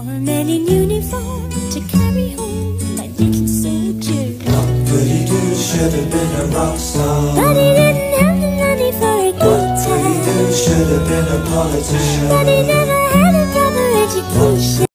Wore a man in uniform to carry home my little soldier. Goody Two should have been a rock star, But he didn't have the money for a guitar. Goody Two should have been a politician, But he never had a proper education.